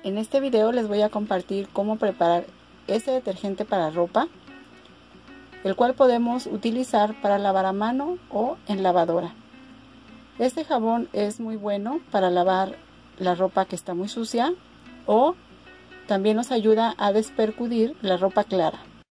En este video les voy a compartir cómo preparar este detergente para ropa, el cual podemos utilizar para lavar a mano o en lavadora. Este jabón es muy bueno para lavar la ropa que está muy sucia o también nos ayuda a despercudir la ropa clara.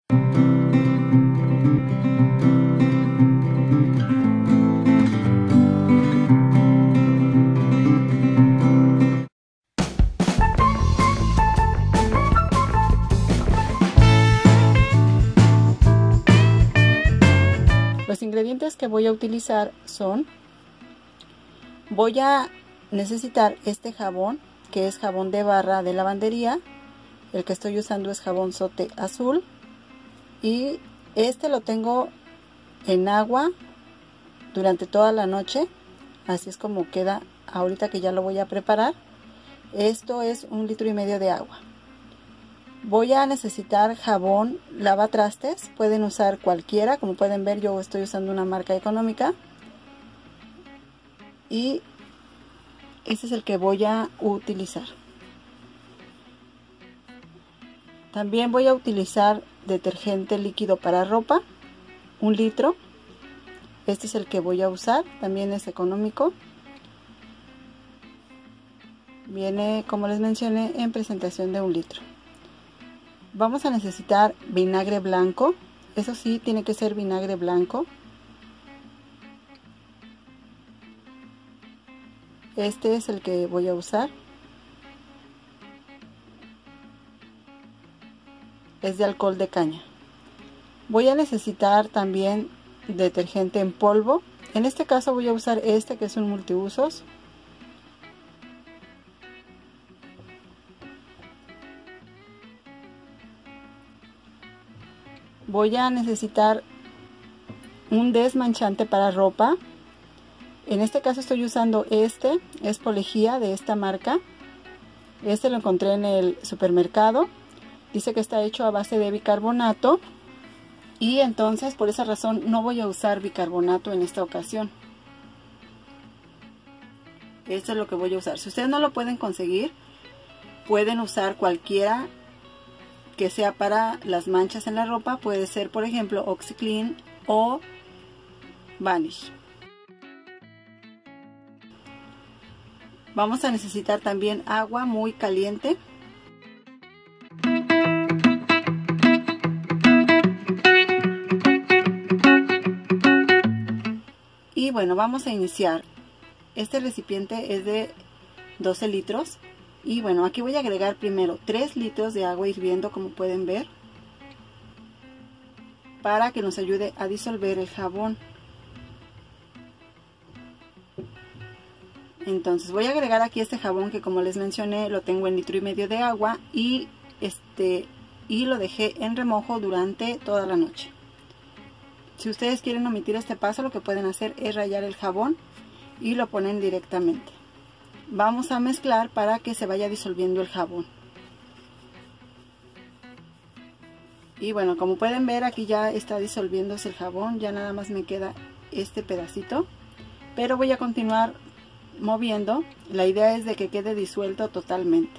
Los ingredientes que voy a utilizar son: voy a necesitar este jabón, que es jabón de barra de lavandería. El que estoy usando es jabón Sote azul y este lo tengo en agua durante toda la noche. Así es como queda ahorita que ya lo voy a preparar. Esto es 1,5 litros de agua. Voy a necesitar jabón lavatrastes, pueden usar cualquiera, como pueden ver yo estoy usando una marca económica. Y este es el que voy a utilizar. También voy a utilizar detergente líquido para ropa, 1 litro. Este es el que voy a usar, también es económico. Viene, como les mencioné, en presentación de 1 litro. Vamos a necesitar vinagre blanco, eso sí, tiene que ser vinagre blanco. Este es el que voy a usar. Es de alcohol de caña. Voy a necesitar también detergente en polvo. En este caso voy a usar este, que es un multiusos. Voy a necesitar un desmanchante para ropa. En este caso estoy usando este, es Polejía, de esta marca. Este lo encontré en el supermercado. Dice que está hecho a base de bicarbonato. Y entonces por esa razón no voy a usar bicarbonato en esta ocasión. Esto es lo que voy a usar. Si ustedes no lo pueden conseguir, pueden usar cualquiera que sea para las manchas en la ropa. Puede ser, por ejemplo, OxiClean o Vanish. Vamos a necesitar también agua muy caliente. Y bueno, vamos a iniciar. Este recipiente es de 12 litros. Y bueno, aquí voy a agregar primero 3 litros de agua hirviendo, como pueden ver, para que nos ayude a disolver el jabón. Entonces voy a agregar aquí este jabón que, como les mencioné, lo tengo en 1,5 litros de agua y lo dejé en remojo durante toda la noche. Si ustedes quieren omitir este paso, lo que pueden hacer es rallar el jabón y lo ponen directamente. Vamos a mezclar para que se vaya disolviendo el jabón. Y bueno, como pueden ver, aquí ya está disolviéndose el jabón, ya nada más me queda este pedacito, pero voy a continuar moviendo. La idea es de que quede disuelto totalmente.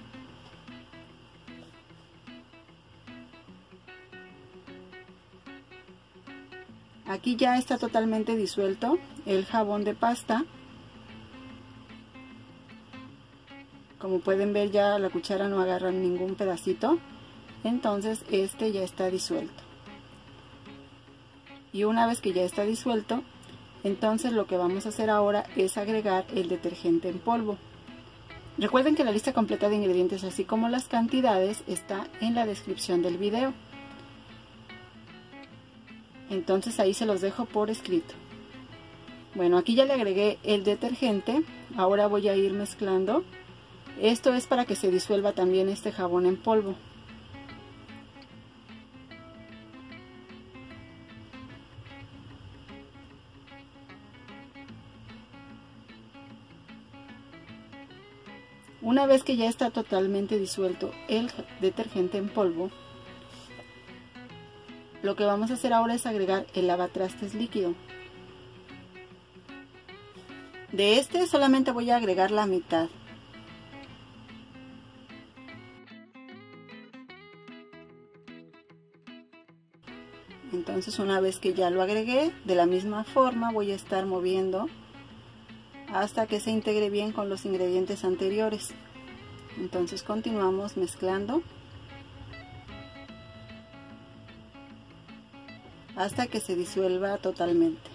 Aquí ya está totalmente disuelto el jabón de pasta. Como pueden ver, ya la cuchara no agarra ningún pedacito. Entonces este ya está disuelto. Y una vez que ya está disuelto, entonces lo que vamos a hacer ahora es agregar el detergente en polvo. Recuerden que la lista completa de ingredientes, así como las cantidades, está en la descripción del video. Entonces ahí se los dejo por escrito. Bueno, aquí ya le agregué el detergente. Ahora voy a ir mezclando. Esto es para que se disuelva también este jabón en polvo. Una vez que ya está totalmente disuelto el detergente en polvo, lo que vamos a hacer ahora es agregar el lavatrastes líquido. De este solamente voy a agregar la mitad. Entonces una vez que ya lo agregué, de la misma forma voy a estar moviendo hasta que se integre bien con los ingredientes anteriores. Entonces continuamos mezclando hasta que se disuelva totalmente.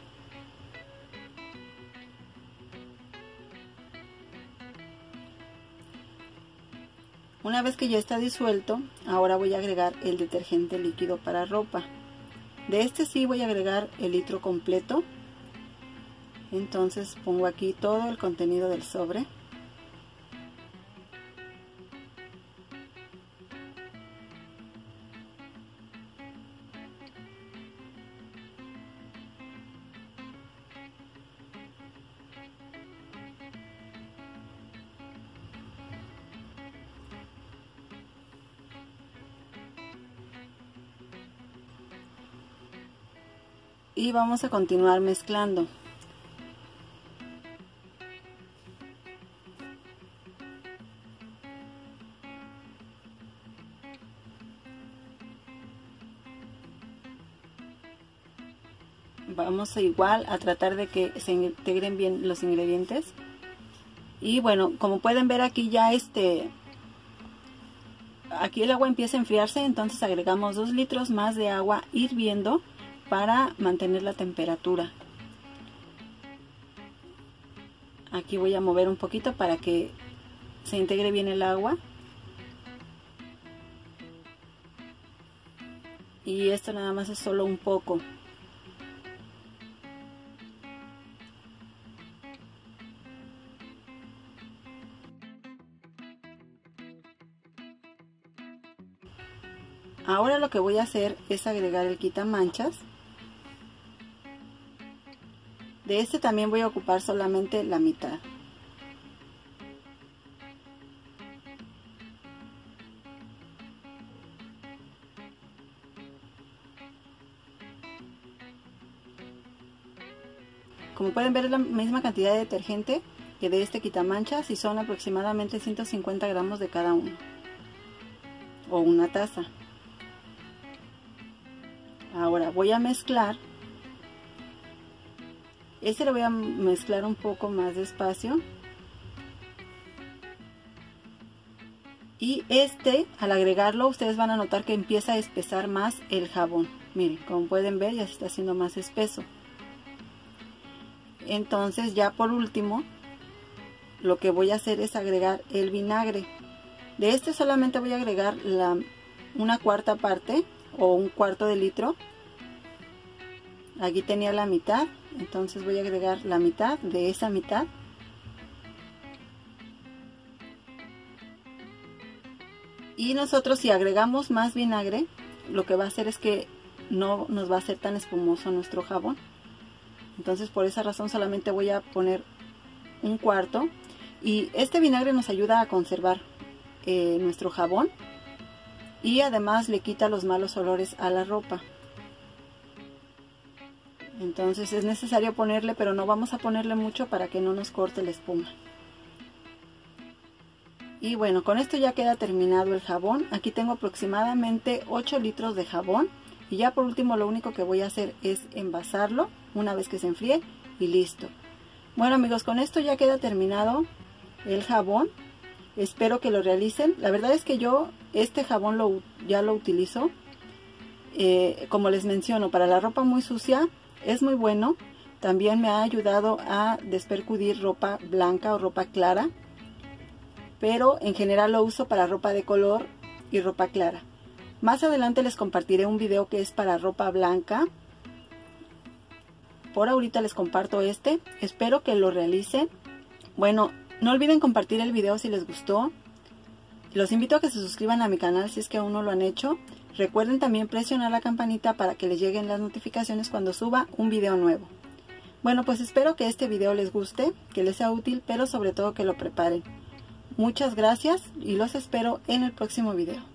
Una vez que ya está disuelto, ahora voy a agregar el detergente líquido para ropa. De este sí voy a agregar el litro completo. Entonces pongo aquí todo el contenido del sobre. Y vamos a continuar mezclando. Vamos a igual a tratar de que se integren bien los ingredientes. Y bueno, como pueden ver aquí ya aquí el agua empieza a enfriarse, entonces agregamos 2 litros más de agua hirviendo para mantener la temperatura. Aquí voy a mover un poquito para que se integre bien el agua. Y esto nada más es solo un poco. Ahora lo que voy a hacer es agregar el quitamanchas. De este también voy a ocupar solamente la mitad. Como pueden ver es la misma cantidad de detergente que de este quitamanchas y son aproximadamente 150 gramos de cada uno. O una taza. Ahora voy a mezclar. Este lo voy a mezclar un poco más despacio. Y al agregarlo, ustedes van a notar que empieza a espesar más el jabón. Miren, como pueden ver, ya se está haciendo más espeso. Entonces, ya por último, lo que voy a hacer es agregar el vinagre. De este solamente voy a agregar una cuarta parte o un cuarto de litro. Aquí tenía la mitad, entonces voy a agregar la mitad de esa mitad. Y nosotros si agregamos más vinagre, lo que va a hacer es que no nos va a hacer tan espumoso nuestro jabón. Entonces por esa razón solamente voy a poner un cuarto. Y este vinagre nos ayuda a conservar nuestro jabón. Y además le quita los malos olores a la ropa. Entonces es necesario ponerle, pero no vamos a ponerle mucho para que no nos corte la espuma. Y bueno, con esto ya queda terminado el jabón. Aquí tengo aproximadamente 8 litros de jabón. Y ya por último lo único que voy a hacer es envasarlo una vez que se enfríe y listo. Bueno amigos, con esto ya queda terminado el jabón. Espero que lo realicen. La verdad es que yo este jabón ya lo utilizo. Como les menciono, para la ropa muy sucia es muy bueno. También me ha ayudado a despercudir ropa blanca o ropa clara. Pero en general lo uso para ropa de color y ropa clara. Más adelante les compartiré un video que es para ropa blanca. Por ahorita les comparto este. Espero que lo realicen. Bueno, no olviden compartir el video si les gustó. Los invito a que se suscriban a mi canal si es que aún no lo han hecho. Recuerden también presionar la campanita para que les lleguen las notificaciones cuando suba un video nuevo. Bueno, pues espero que este video les guste, que les sea útil, pero sobre todo que lo preparen. Muchas gracias y los espero en el próximo video.